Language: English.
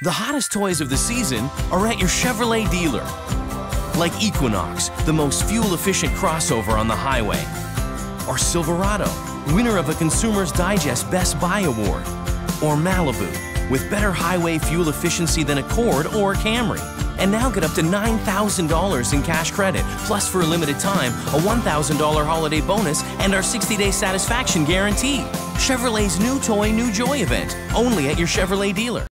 The hottest toys of the season are at your Chevrolet dealer. Like Equinox, the most fuel-efficient crossover on the highway. Or Silverado, winner of a Consumer's Digest Best Buy Award. Or Malibu, with better highway fuel efficiency than Accord or Camry. And now get up to $9,000 in cash credit, plus for a limited time, a $1,000 holiday bonus and our 60-day satisfaction guarantee. Chevrolet's New Toy, New Joy event, only at your Chevrolet dealer.